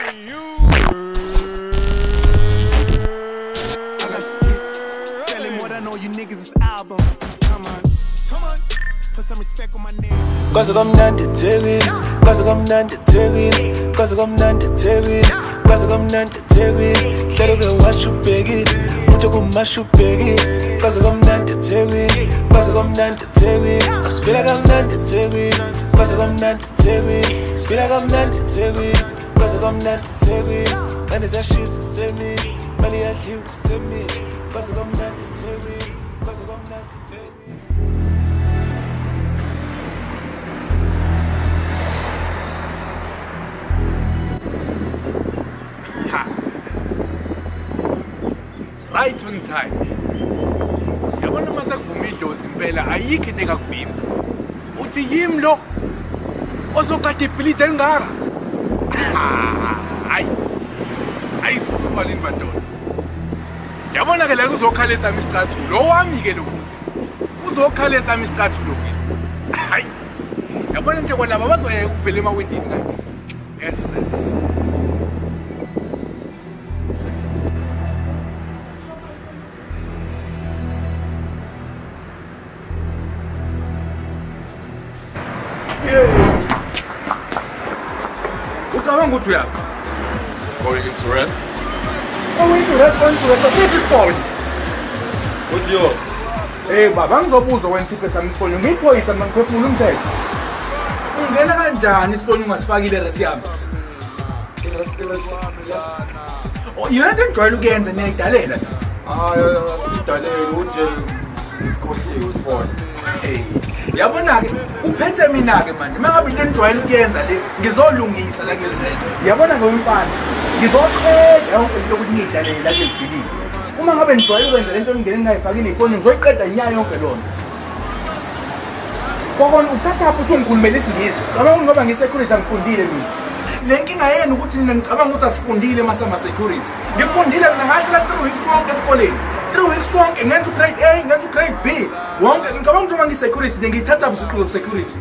got skits selling more than all you niggas is albums. Come on, put some respect on my name. Cause I'm not the TV, cause I'm not the TV, cause I'm not the TV, cause I'm not the TV. Let it go, wash you big it, put you on my shoe big it. Cause I'm not the TV, cause I'm not the TV. I feel like I'm not the TV, cause I'm not the TV. Feel like I'm not the TV, cause I'm not the TV. And it's that shit to save me, money I keep to save me. Cause I'm not the TV, cause I'm not the TV. Right on time. Yabona masakuvuma idlozi impela ayikho into engakuvimba. Uthi yimi lo osokade ibhilidi elingaka. Hayi sibalini bandoda. Yabona ke la kuzokhalesa Mr. Lo wami ke lokuthi. Uzokhalesa Mr. Lo ke. Hayi. Yabona nje kwalaba bazoyeka ukuvela emawindini kanje. Yes. Ucabanga ukuthi uyaphi? Going into rest. Going to rest. Take this phone. What's yours? Hey baba, ngizobuza wena Thixo sami isifoni. Ngiyiphoyisa mina ngiphefumula umthetho. Ungena kanjani isifoni ungasifakile resi yami? Yona into engijwayele ukuyenza niyayidalela la. Sidalela unje isikhohliwe isifoni. Hey. Yabona ke uphethe mina ke manje mangabe into engijwayele ukuyenza le ngizolungisa la kuleli resi. Yabona ngomfana ngizoqeda yonke into ukuthi ngiyidalela la kuleli. Uma ngabe ngijwayele ukwenza lento ngingene ngingayifakile ifoni ngizoyiqeda inyaya yonke lona. Kokona uthatha apho uthi ngikhulumela isingisi. Ngicabanga ngoba ngisecurity angifundile mina. Le nkinga yena ukuthi mina ngicabanga ukuthi asifundile masama security. Ngifundile mina ngathi la 3 weeks wonke esikoleni. 3 weeks wonke ngenza grade A, ngenza grade B. Wonke ngicabanga njengoba ngisecurity ngiyithatha isiqholo security.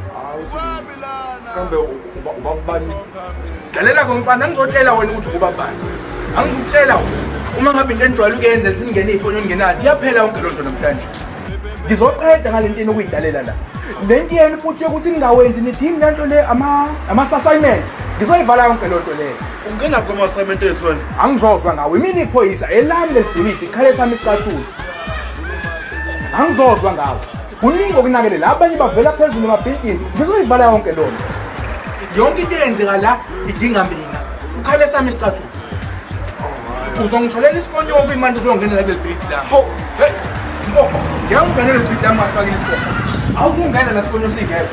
Kambe ubabani? Dalela komfana ngizotshela wena ukuthi ubabani. Angizukutshela wena. Uma ngabe into engijwayele ukuyenza lithi ngene ifoni ongenazi iyaphela yonke loo nto namhlanje. Ngizoqeda ngalento enokuyidalela la. Lento yena futhi ukuthi ningawenzi nithi yini lento le ama assignment. Ngizoyivala yonke loo nto leyo. Ungena kuma assignment ethu wena? Angizozwa ngawe mina iphoyisa elami lesibhilidi ikhale sami isicathulo. Angizozwa ngawe. Kuningi okunakelela abanye bavela phezulu emabhilidini. Ngizoyivala yonke loo nto. Yonke into eyenzeka la idinga mina. Ukhale sami isicathulo. Uzongitholela isifoni yonke imanje uzongena la lesibhilidi la. Hey. Ngiyangena lesibhilidi la masifakile isifoni. Awuzungena la sifoni usingeke.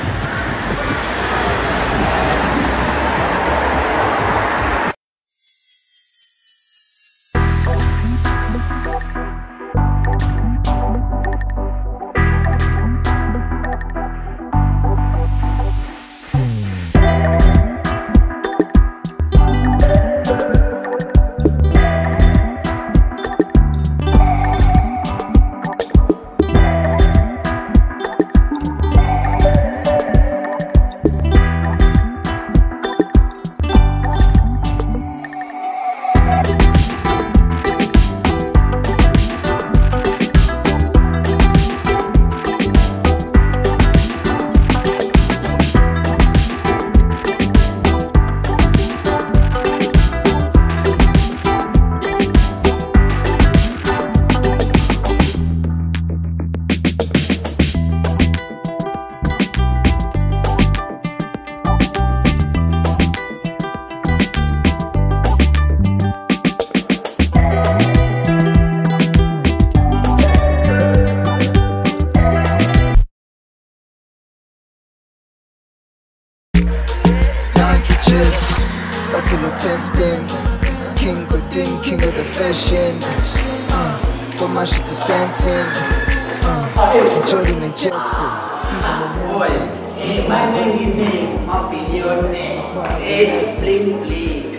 King Godin, king of the fashion. Put my shit to Santin. Jordan and Jeff. Boy, hey, my name is my billionaire. Hey, bling bling.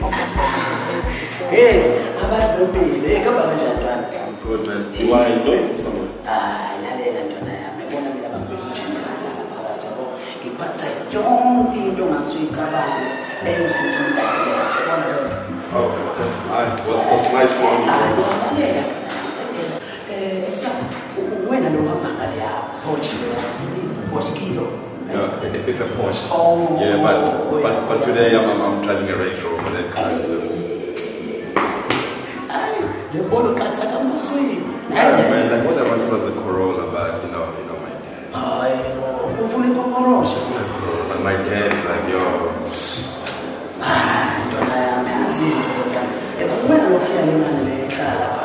Hey, how about the bill? Hey, come on, John. Good man. You are known from somewhere? Lalela ntwana yami. Ngibona mina bangibizujana la phakathi yabo. Ngiphatha yonke into ngasuyicabanga. Eyosithula lethe. Oh, okay. What's nice for you? When I know I'm not Porsche, Mosquito. Yeah, it's a Porsche. Oh. Yeah, but today I'm driving a Range Rover. That car is just. The bottle cuts are on the sweet. Yeah, man. Like what I wanted was the Corolla, but you know my dad. Oh, hopefully Porsche. But my dad is like, yo. Don't I am busy. When I look at him and the car,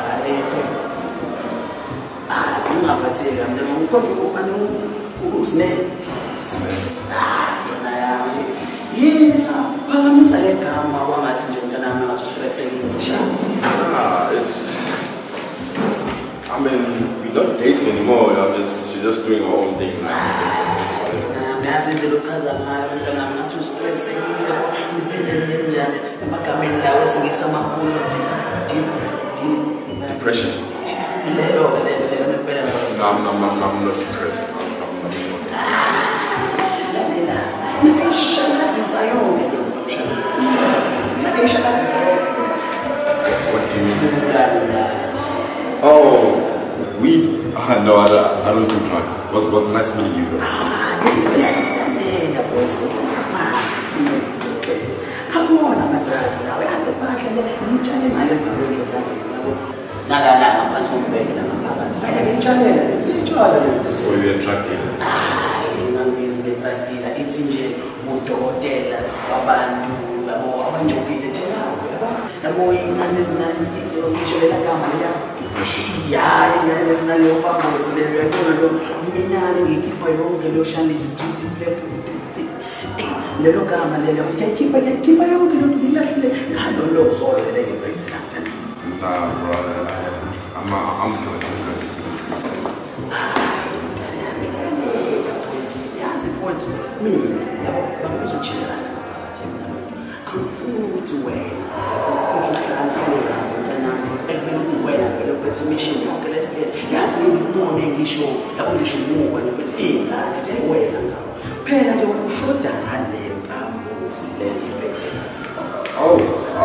I'm not particular. I'm whose name? Don't I am. Yeah, Palamis I come, my woman, and I'm not stressing the shop. It's. I mean, we're not dating anymore. She's just doing her own thing. I'm not too stressing. Depression. No, I'm not depressed. What do you mean? Oh, weed? No, I don't do drugs. Was nice meeting you though. So you're attracted? It's in hotel, abantu, abanjovile nje yabo ingane ezinazisho lekamela ya ingane ezinale ubambosi leyo yaqolo minani ngikhipha yonke lo shani izithuthi lefuthi lelo gama lelo ngikhipha yonke lo ngilahlile ngalo lo zolo lele bhayithina. Nah, brother, I'm good. Mfowethu mina yabo bangizochela phakathi mina angifuni ukuthi wena uthi uhlala khona ekubeni wena vele uphethe mission yonke lesike yazi ngibone ngisho yabo ngisho umuva ukuthi ingane ziyayiwela ngawo phela nje ushoda ngale mpambuzi le iphethe. Oh,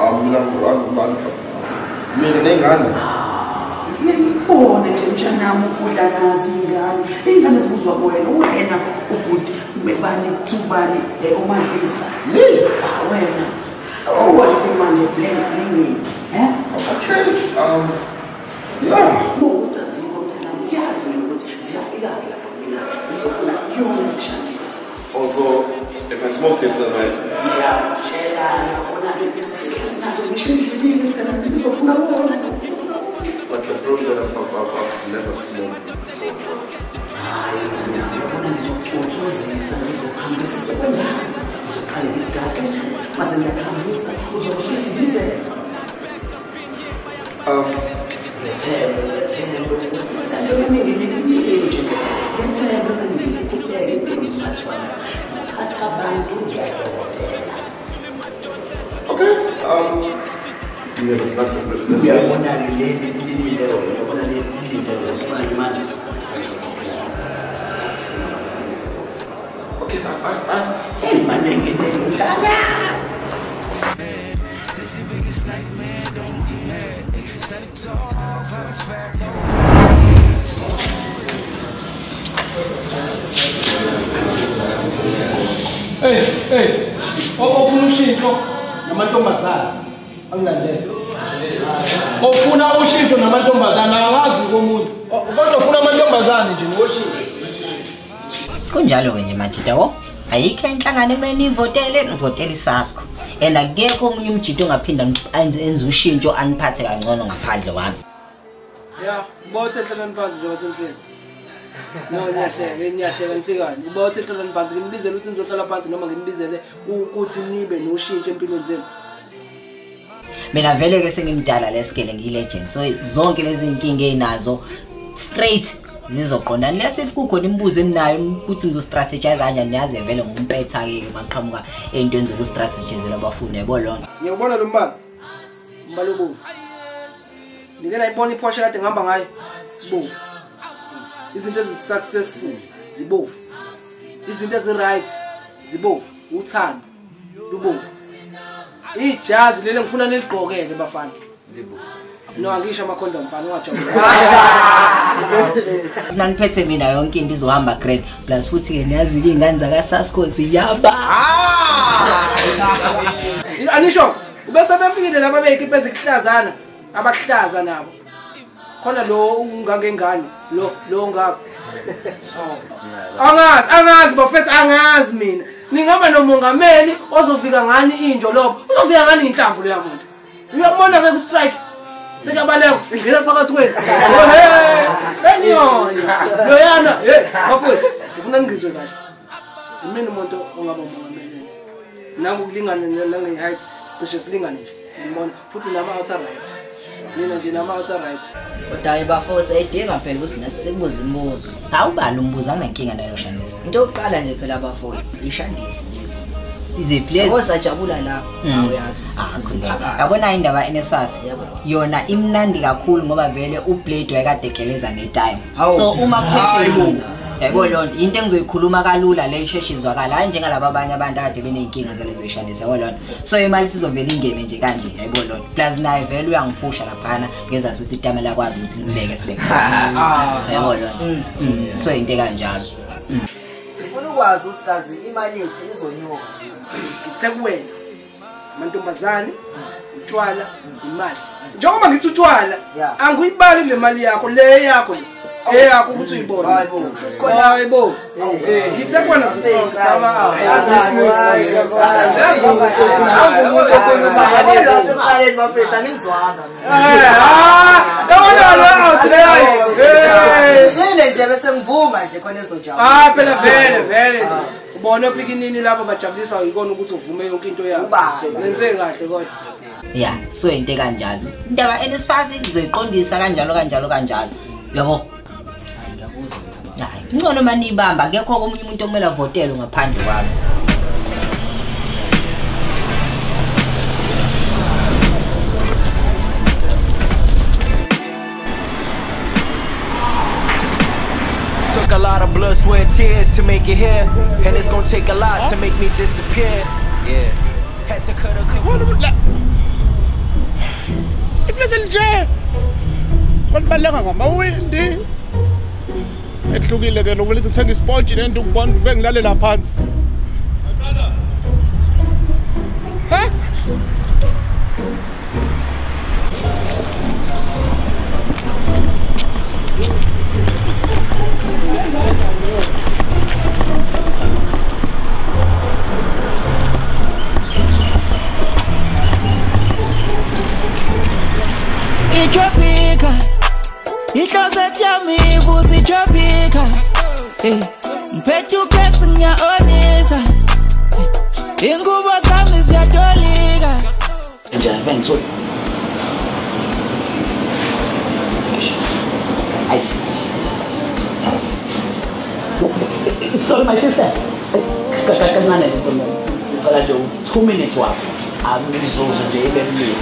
mina nengane. Ngiyibone nje mshanami ukudla nazi ingane zibuzwa kuwena ukuthi mebani tubani omavisa wena wathi manje bling Okay, yeah. Ukuthi azikho nami yazi mina ukuthi ziyafika lapho mina zizofuna yona ishandisa. Also, if I smoke this, then yeah, chelana ona ngesikhathi nazo ngisho indlini kana zizofuna wona. But the problem that I've never smoked before. Okay. Do you have a class of Okay, Hey, ofuna ushintsho namantombazana angilandele. Ofuna ushintsho namantombazana angazi komuntu. Kodwa ufuna amantombazana nje noshintsho. Kunjalo nje majida ayikho enhlangano emeni ivotele isasco and akekho omunye umjito ongaphinda enze ushintsho aniphathe kangcono ngaphandle kwami. Yeah, bothe hlala niphansi nje wasemhleni. No, ngiyahleka nifikayo. Bothe hlala niphansi nginibizele ukuthi nizohlala phansi noma nginibizele ukuthi nibe noshintsho empilweni zenu. Mina vele ke sengimdala lesikele ngiyilegend so zonke lezi inkinga enazo straight zizoqonda unless if kukhona imibuzo eminayo ukuthi ngizostrategize kanjani niyazi vele ngumpetha ke maqhamuka entweni zokustrategizela abafundi yabo lonke. Ngiyabona lo mbala obovu. Ngikela ibona iPorsche kade ngihamba ngayo bovu. Izinto ezisuccessful zibovu. Izinto eziright zibovu. Uthando lubovu. ijazi lele ngifuna niligqoke-ke bafana no angisho amakhondom mfana ungajabula Naniphethe mina yonke into izohamba great plus futhi-ke niyazile iy'ngane zaka-Sasco ziyaba anisho ubese befikile laba beyikipa ezikuhlazana abakuhlaza nabo khona lo ungangengane lo ngapha angazi bafethu angazi mina ningaba nomongameli ozofika ngani injolobo uzofika ngani inhlamvu leya muntu uyabona-ke ku-strike sekuyabaleka ingena phakathi kwenu enyonya loyana bafowethu ngifuna ningizwe kahle imini umuntu ongaba umongameli nangokulingana nange-height sicishe silingane nje ngibona futhi nama-outer right mina nje nama-outer right kodwa hayi bafowethu sayidinga phela ukuthi nathi sikubuze imibuzo awubani umbuzo anginankinga nalo Shandisi into yokuqala nje phela bafowethu ishandisi lezi iziphi osajabula la awuyazi siphakathi yabona indaba NSFAS yona imnandi kakhulu ngoba vele uBlade wayekade egeleza netime so uma kuphethe mina yabo lonto into engizoyikhuluma kalula le isheshe izwakala hayi njengalabo abanye abantu ade beneyinkinga zalezo ishandisa yabo lonto so imali sizovela ingene nje kanje yabo lonto plus naye vele uyangiphusha laphana ngeza ukuthi itama lakwazi ukuthi libeke sibe yabo lonto so into kanjalo ufuna ukwazi ukuthi kazi imali yethu izonyuka sekuwena amantombazane utshwala imali njengoba ngithi utshwala angiyibali le mali yakho le yakho eyakho ukuthi uyibone hayibo ngithe kona sisama seqaleni bafethu angimzwanga sile nje bese ngivuma nje khona ezojabula phela vele ubona ophikinini lapho bajabuliswa yikona ukuthi uvume yonke into yakho nenze kahle kodwa ya so into kanjalo indaba NSFAS ngizoyiqondisa kanjalo yabo hayi ngcono manibamba ngekho komunye umuntu okumele avotele ngaphandle kwami Took a lot of blood, sweat, tears to make it here, and it's gonna take a lot to make me disappear. Yeah, had to cut a couple. Iflesel nje wanibaleka ngamawindi ehlukile ke lokho lithi uthenga isponge nento ngibona bengilalela phansi ha Itropika, icloset yami ivuza itropika. Mphethu kesi ngiyaonisa, ingubo zami ziyatolika. njani vengithola sorry my sister kancane ngicela nje 2 minutes wakho amizuzu nje ibemlile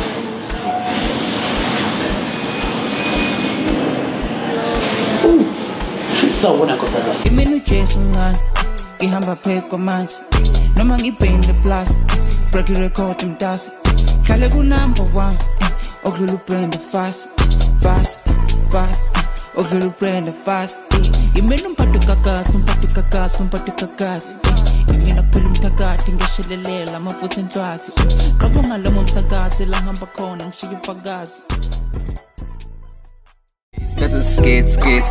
sawubona nkosazana Imini ujesu ngani ngihamba pheko manje noma ngibhende plus break record mtasi khale ku number 1 okudlula ubrand fast okudlula ubrand fast imini umphathu kakasi imina phela umthakathi ngeshelelela amafutha entwazi qabo ngalomo umsakazi la ngihamba khona ngishiya ipakazi That's a skate.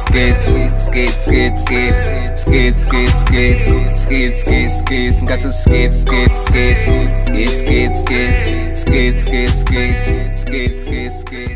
Got to skate.